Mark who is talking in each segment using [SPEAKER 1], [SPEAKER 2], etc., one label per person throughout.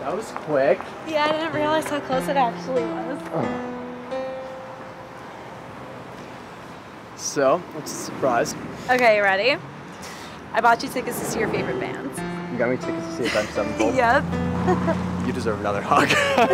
[SPEAKER 1] That was quick.
[SPEAKER 2] Yeah, I didn't realize how close it actually was.
[SPEAKER 1] So, what's the surprise?
[SPEAKER 2] Okay, you ready? I bought you tickets to see your favorite bands.
[SPEAKER 1] You got me tickets to see Avenged Sevenfold?
[SPEAKER 2] Yep.
[SPEAKER 1] You deserve another hug.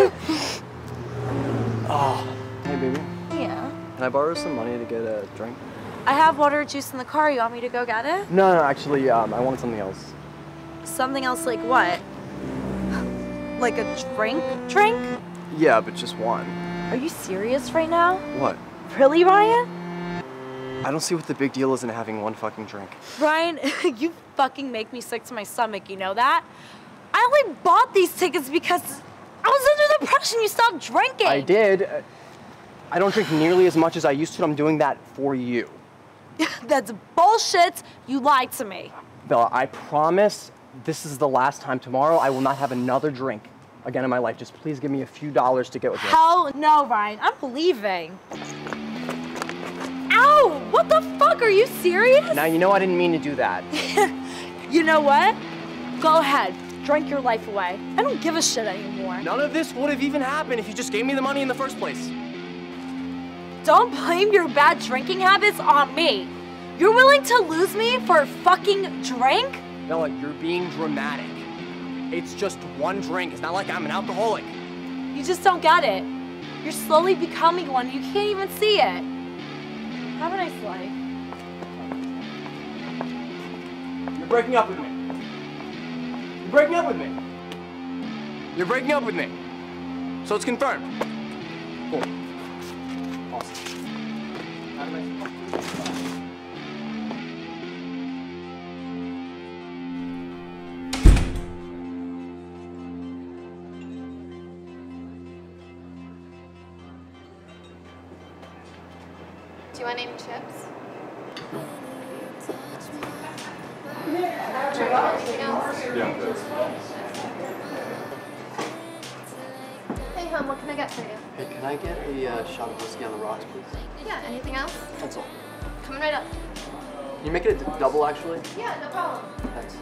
[SPEAKER 1] Oh, hey baby.
[SPEAKER 2] Yeah.
[SPEAKER 1] Can I borrow some money to get a drink?
[SPEAKER 2] I have water or juice in the car. You want me to go get it?
[SPEAKER 1] No, actually, I wanted something else.
[SPEAKER 2] Something else like what? Like a drink? Drink?
[SPEAKER 1] Yeah, but just one.
[SPEAKER 2] Are you serious right now?
[SPEAKER 1] What?
[SPEAKER 2] Really, Ryan?
[SPEAKER 1] I don't see what the big deal is in having one fucking drink.
[SPEAKER 2] Ryan, you fucking make me sick to my stomach, you know that? I only bought these tickets because I was under the impression you stopped drinking.
[SPEAKER 1] I did. I don't drink nearly as much as I used to, and I'm doing that for you.
[SPEAKER 2] That's bullshit. You lied to me.
[SPEAKER 1] Bella, I promise this is the last time. Tomorrow I will not have another drink again in my life. Just please give me a few dollars to get with me.
[SPEAKER 2] Hell no, Ryan. I'm leaving. Ow! What the fuck? Are you serious?
[SPEAKER 1] Now, you know I didn't mean to do that.
[SPEAKER 2] You know what? Go ahead. Drink your life away. I don't give a shit anymore.
[SPEAKER 1] None of this would have even happened if you just gave me the money in the first place.
[SPEAKER 2] Don't blame your bad drinking habits on me. You're willing to lose me for a fucking drink?
[SPEAKER 1] Bella, you're being dramatic. It's just one drink. It's not like I'm an alcoholic.
[SPEAKER 2] You just don't get it. You're slowly becoming one. You can't even see it. Have a nice life.
[SPEAKER 1] You're breaking up with me. You're breaking up with me. You're breaking up with me. So it's confirmed. Cool. Awesome. Have a nice day.
[SPEAKER 3] Do you want any chips? Hey, hon, what can I get for you?
[SPEAKER 1] Hey, can I get a shot of whiskey on the rocks, please?
[SPEAKER 3] Yeah, anything else?
[SPEAKER 1] That's all.
[SPEAKER 3] Coming right up.
[SPEAKER 1] Can you make it a double, actually?
[SPEAKER 3] Yeah, no problem.
[SPEAKER 1] Thanks.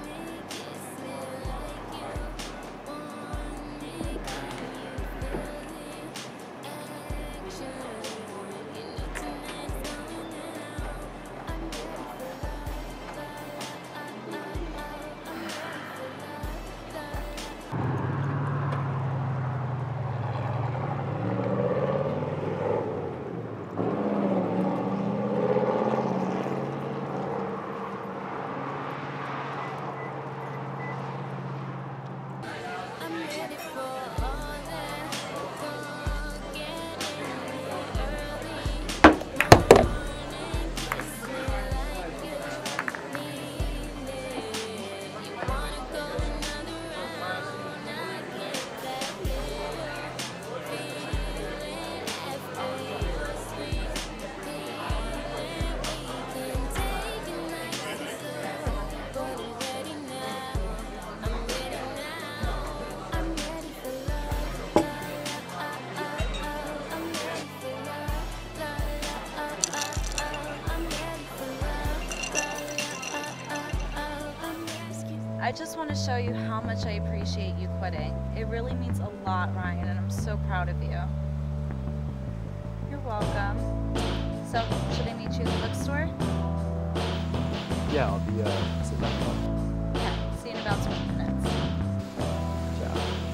[SPEAKER 2] I just want to show you how much I appreciate you quitting. It really means a lot, Ryan, and I'm so proud of you. You're welcome. So, should I meet you at the bookstore?
[SPEAKER 1] Yeah, I'll be sitting down front.
[SPEAKER 2] Yeah, see you in about 20 minutes.
[SPEAKER 1] Yeah.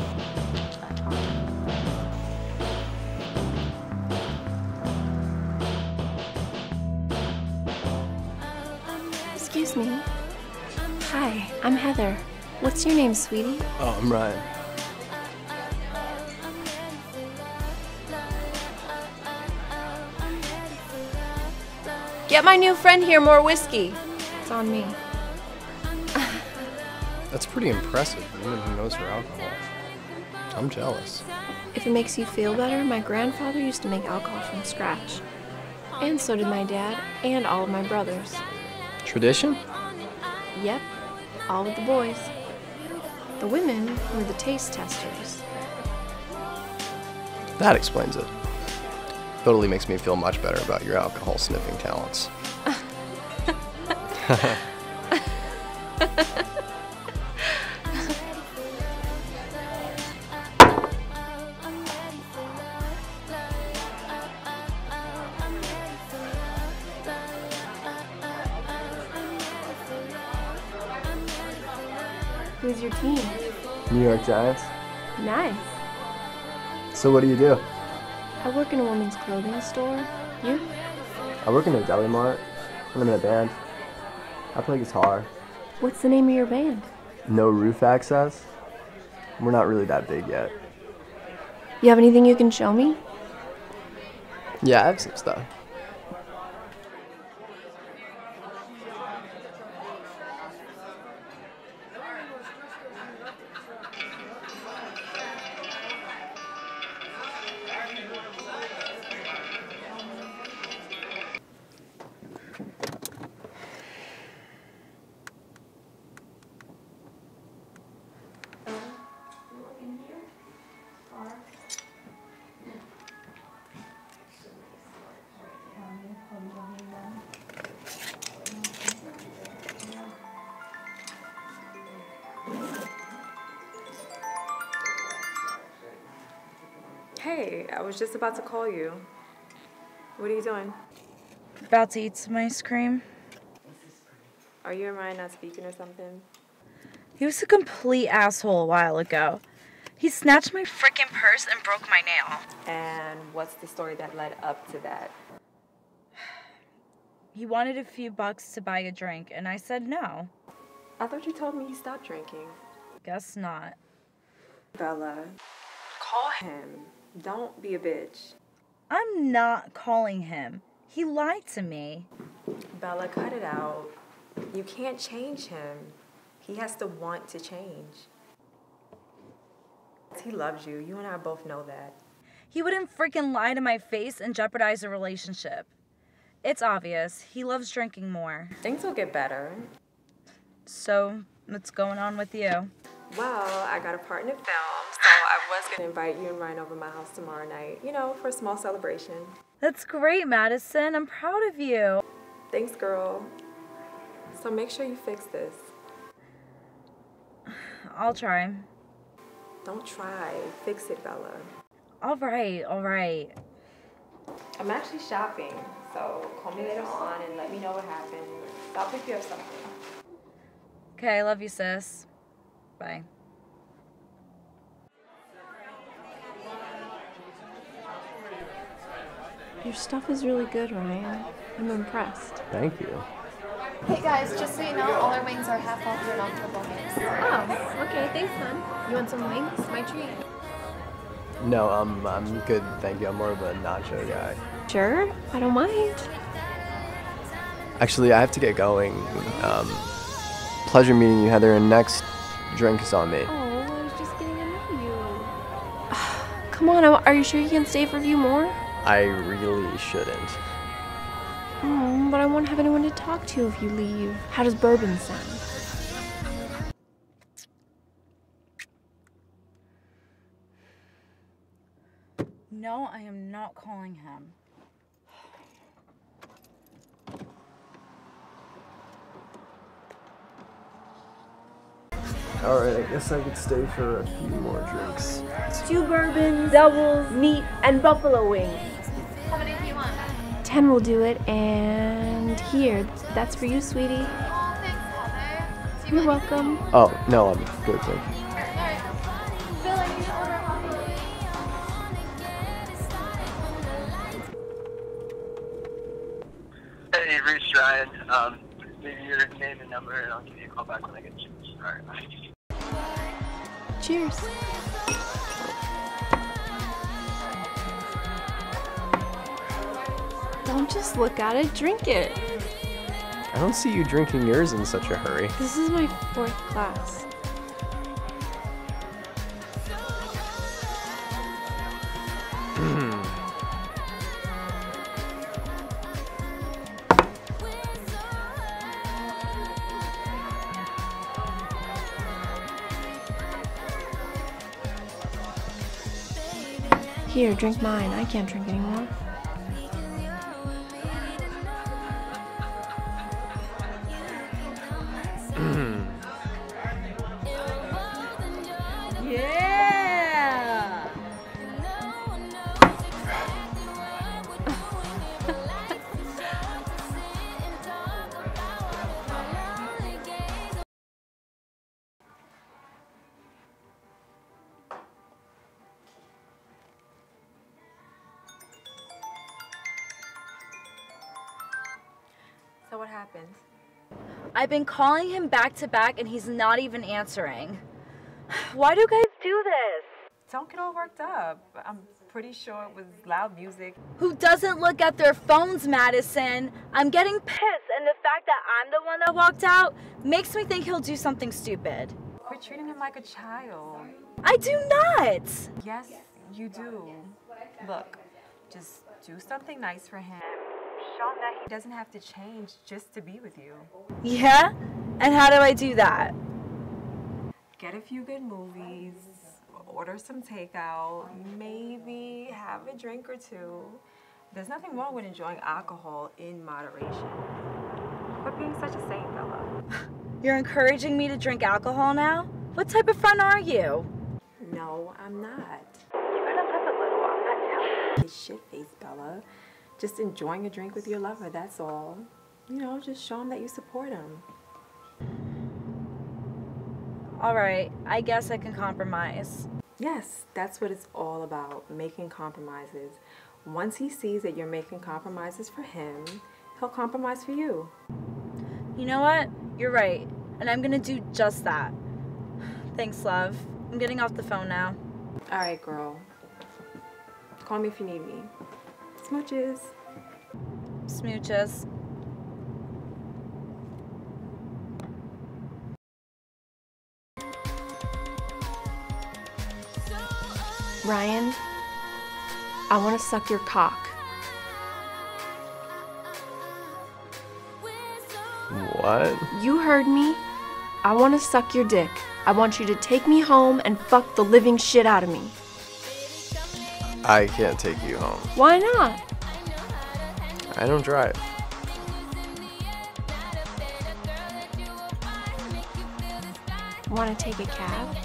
[SPEAKER 3] Excuse me. Hi, I'm Heather. What's your name, sweetie?
[SPEAKER 1] Oh, I'm Ryan.
[SPEAKER 3] Get my new friend here more whiskey. It's on me.
[SPEAKER 4] That's pretty impressive, a woman who knows her alcohol. I'm jealous.
[SPEAKER 3] If it makes you feel better, my grandfather used to make alcohol from scratch. And so did my dad and all of my brothers.
[SPEAKER 4] Tradition?
[SPEAKER 3] Yep, all of the boys. The women were the taste testers.
[SPEAKER 4] That explains it. Totally makes me feel much better about your alcohol sniffing talents.
[SPEAKER 3] Who's your team?
[SPEAKER 4] New York Giants.
[SPEAKER 3] Nice.
[SPEAKER 4] So what do you do?
[SPEAKER 3] I work in a women's clothing store. You?
[SPEAKER 4] I work in a deli mart, and I'm in a band. I play guitar.
[SPEAKER 3] What's the name of your band?
[SPEAKER 4] No roof access. We're not really that big yet.
[SPEAKER 3] You have anything you can show me?
[SPEAKER 4] Yeah, I have some stuff.
[SPEAKER 5] Hey, I was just about to call you. What are you doing?
[SPEAKER 2] About to eat some ice cream.
[SPEAKER 5] Are you and Ryan not speaking or something?
[SPEAKER 2] He was a complete asshole a while ago. He snatched my freaking purse and broke my nail.
[SPEAKER 5] And what's the story that led up to that?
[SPEAKER 2] He wanted a few bucks to buy a drink, and I said no.
[SPEAKER 5] I thought you told me he stopped drinking.
[SPEAKER 2] Guess not.
[SPEAKER 5] Bella, call him. Don't be a bitch.
[SPEAKER 2] I'm not calling him. He lied to me.
[SPEAKER 5] Bella, cut it out. You can't change him. He has to want to change. He loves you. You and I both know that.
[SPEAKER 2] He wouldn't freaking lie to my face and jeopardize a relationship. It's obvious. He loves drinking more.
[SPEAKER 5] Things will get better.
[SPEAKER 2] So, what's going on with you?
[SPEAKER 5] Well, I got a part in a film, so I was going to invite you and Ryan over my house tomorrow night, you know, for a small celebration.
[SPEAKER 2] That's great, Madison. I'm proud of you.
[SPEAKER 5] Thanks, girl. So make sure you fix this.
[SPEAKER 2] I'll try.
[SPEAKER 5] Don't try. Fix it, Bella.
[SPEAKER 2] All right.
[SPEAKER 5] I'm actually shopping, so call me later on and let me know what happened. I'll pick you up something.
[SPEAKER 2] Okay, I love you, sis. Bye.
[SPEAKER 3] Your stuff is really good, Ryan. I'm impressed.
[SPEAKER 4] Thank you.
[SPEAKER 6] Hey guys, just so you know, all our wings are half off your non-triple wings.
[SPEAKER 3] Oh, okay, thanks, hon. You want some wings? My treat.
[SPEAKER 4] No, I'm good, thank you. I'm more of a nacho guy.
[SPEAKER 3] Sure, I don't mind.
[SPEAKER 4] Actually, I have to get going. Pleasure meeting you, Heather, and next drink is on me.
[SPEAKER 3] Oh, I was just getting to know you. Come on, are you sure you can stay for a few more?
[SPEAKER 4] I really shouldn't.
[SPEAKER 3] But I won't have anyone to talk to if you leave. How does bourbon sound?
[SPEAKER 2] No, I am not calling him.
[SPEAKER 4] Alright, I guess I could stay for a few more drinks.
[SPEAKER 3] 2 bourbons, doubles, meat, and buffalo wings.
[SPEAKER 6] How many do you want?
[SPEAKER 3] 10 will do it, and here, that's for you, sweetie.
[SPEAKER 6] Oh, thanks, Heather. Do you
[SPEAKER 3] You're
[SPEAKER 6] want
[SPEAKER 3] welcome.
[SPEAKER 4] Oh, no, I'm good, thank you.
[SPEAKER 6] Alright. Bill, I need to order a coffee.
[SPEAKER 7] Hey, reached Ryan. Leave your name and number, and I'll give you a call back when I get a chance. All right, bye.
[SPEAKER 3] Cheers. Don't just look at it, drink it.
[SPEAKER 4] I don't see you drinking yours in such a hurry.
[SPEAKER 3] This is my 4th class. Here, drink mine. I can't drink anymore.
[SPEAKER 2] Yeah!
[SPEAKER 8] So what happened?
[SPEAKER 2] I've been calling him back to back and he's not even answering. Why do you guys do this?
[SPEAKER 8] Don't get all worked up. I'm pretty sure it was loud music.
[SPEAKER 2] Who doesn't look at their phones, Madison? I'm getting pissed, and the fact that I'm the one that walked out makes me think he'll do something stupid.
[SPEAKER 8] Quit treating him like a child.
[SPEAKER 2] I do not!
[SPEAKER 8] Yes, you do. Look, just do something nice for him. Show him that he doesn't have to change just to be with you.
[SPEAKER 2] Yeah? And how do I do that?
[SPEAKER 8] Get a few good movies, order some takeout, maybe have a drink or two. There's nothing wrong with enjoying alcohol in moderation. Quit being such a saint, Bella.
[SPEAKER 2] You're encouraging me to drink alcohol now? What type of friend are you?
[SPEAKER 8] No, I'm not. You gotta live a little. I'm not telling you to be shit-faced, Bella. Just enjoying a drink with your lover, that's all. You know, just show him that you support him.
[SPEAKER 2] All right, I guess I can compromise.
[SPEAKER 8] Yes, that's what it's all about, making compromises. Once he sees that you're making compromises for him, he'll compromise for you.
[SPEAKER 2] You know what? You're right, and I'm gonna do just that. Thanks, love. I'm getting off the phone now.
[SPEAKER 8] All right, girl. Call me if you need me. Smooches.
[SPEAKER 2] Smooches.
[SPEAKER 3] Ryan, I want to suck your cock.
[SPEAKER 4] What?
[SPEAKER 3] You heard me. I want to suck your dick. I want you to take me home and fuck the living shit out of me.
[SPEAKER 4] I can't take you home.
[SPEAKER 3] Why not?
[SPEAKER 4] I don't drive.
[SPEAKER 3] Want to take a cab?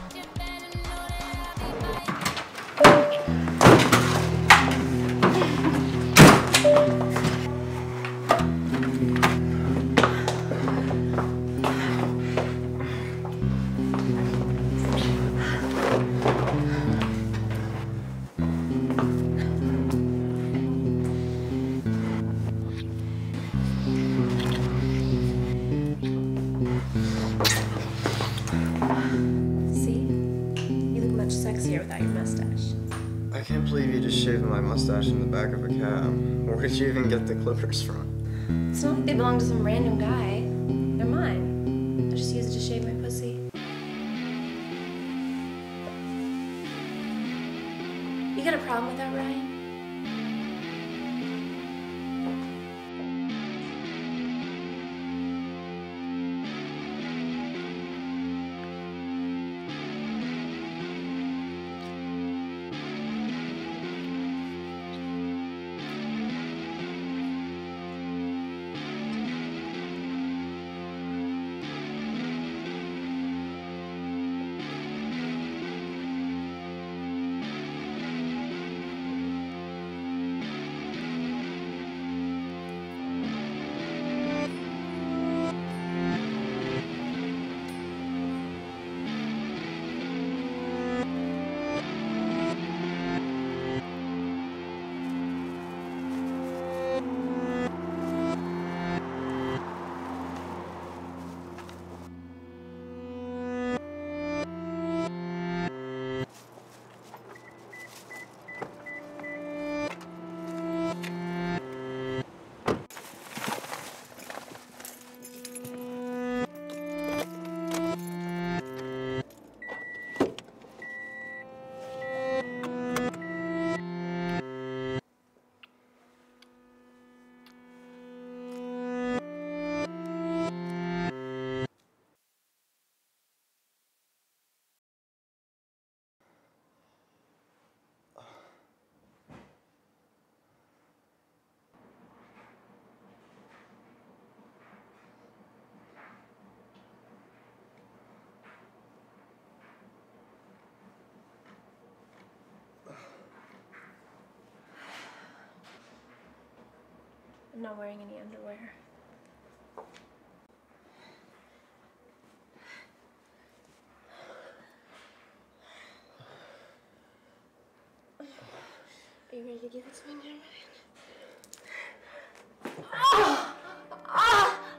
[SPEAKER 3] Sexier without your mustache.
[SPEAKER 4] I can't believe you just shaved my mustache in the back of a cab. Where did you even get the clippers from?
[SPEAKER 3] It's not like they belong to some random guy. They're mine. I just use it to shave my pussy. You got a problem with that, Ryan? I'm not wearing any underwear. Are you ready to give it to me now, Ryan?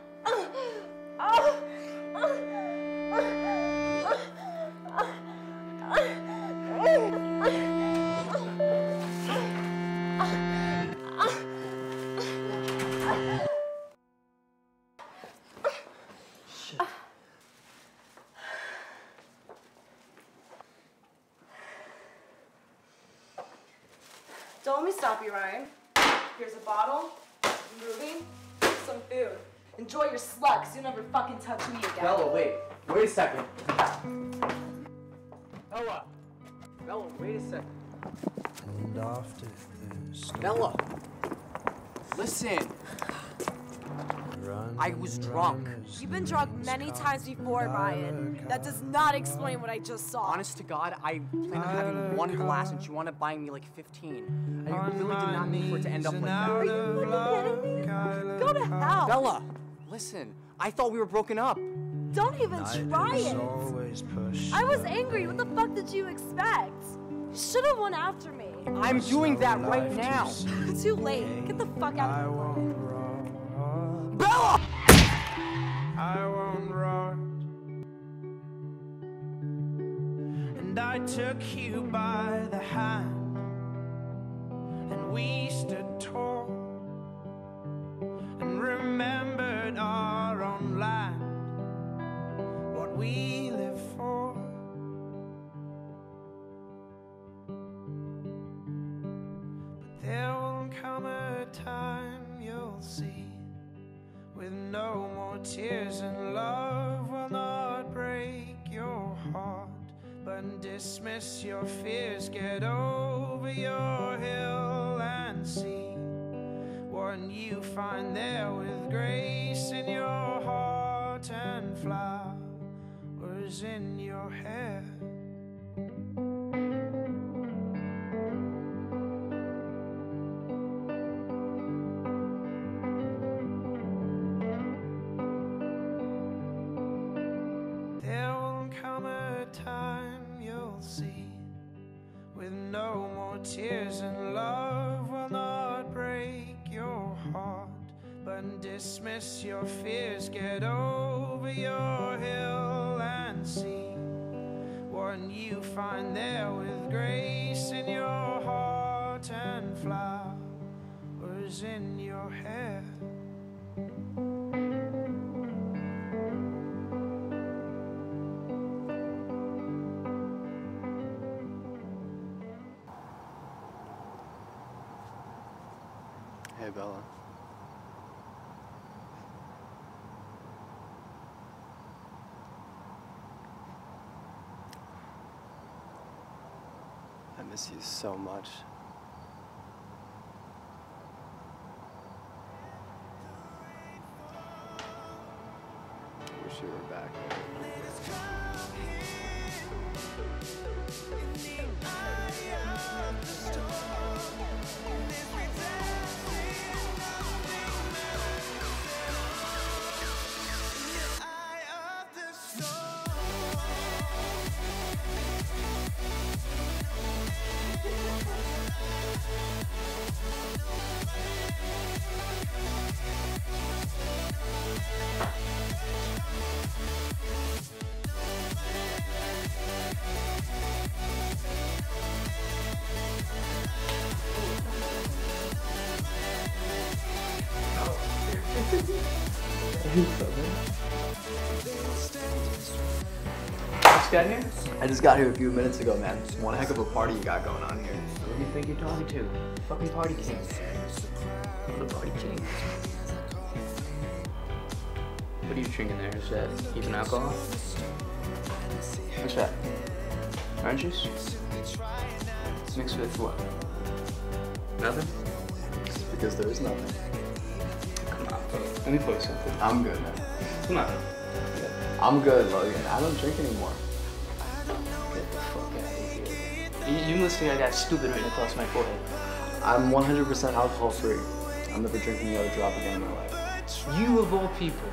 [SPEAKER 9] Don't let me stop you, Ryan. Here's a bottle, some movie, some food. Enjoy your slugs. You'll never fucking touch me again.
[SPEAKER 1] Bella, wait a second. Bella, wait a second.
[SPEAKER 10] And after this,
[SPEAKER 1] Bella, listen. I was drunk.
[SPEAKER 9] You've been drunk many times before, Ryan. That does not explain what I just saw.
[SPEAKER 1] Honest to God, I planned on having one glass and she wound up buying me like 15. I really did not mean for it to end up like that.
[SPEAKER 9] Are you fucking kidding me? Go to hell.
[SPEAKER 1] Bella, listen. I thought we were broken up.
[SPEAKER 9] Don't even try it. I was angry. What the fuck did you expect? You should have went after me.
[SPEAKER 1] I'm doing that right now.
[SPEAKER 9] Too late. Get the fuck out of here.
[SPEAKER 1] Bella!
[SPEAKER 10] I won't run. And I took you by the hand, and we stood tall and remembered our own land, what we live for. But there will come a time you'll see, with no more tears, and love will not break your heart, but dismiss your fears. Get over your hill and see what you find there, with grace in your heart and flowers in your hair. With no more tears, and love will not break your heart, but dismiss your fears. Get over your hill and see what you find there, with grace in your heart and flowers in your hair.
[SPEAKER 4] Hey, Bella. I miss you so much. I wish you were back.
[SPEAKER 1] Just got here?
[SPEAKER 4] I just got here a few minutes ago, man. One heck of a party you got going on here.
[SPEAKER 1] Who do you think you're talking to? Fucking party king. What a party king. What are you drinking there? Is that even alcohol? What's that? Orange juice? Mixed with what? Nothing?
[SPEAKER 4] Because there is nothing.
[SPEAKER 1] Come on, bro. Let me pour you something.
[SPEAKER 4] I'm good, man.
[SPEAKER 1] Come on.
[SPEAKER 4] I'm good, Logan. I don't drink anymore.
[SPEAKER 1] Get the fuck out of here. You must think I got stupid written across my forehead.
[SPEAKER 4] I'm 100% alcohol free. I'm never drinking the other drop again in my life.
[SPEAKER 1] You of all people.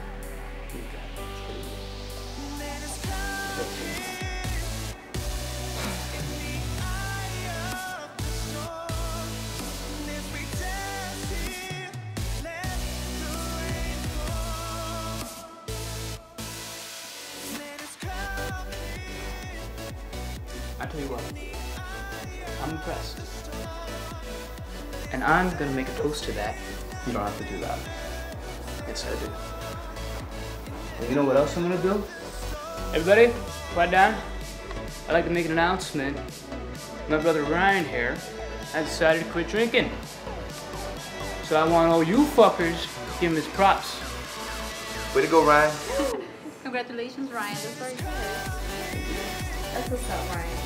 [SPEAKER 1] I tell you what, I'm impressed. And I'm gonna make a toast to that.
[SPEAKER 4] You don't have to do that.
[SPEAKER 1] Yes, I do. And you know what else I'm gonna do? Everybody, quiet down. I'd like to make an announcement. My brother Ryan here
[SPEAKER 11] I decided to quit drinking. So I want all you fuckers to give him his props.
[SPEAKER 12] Way to go, Ryan.
[SPEAKER 2] Congratulations, Ryan. That's very good.
[SPEAKER 5] That's what's up, Ryan.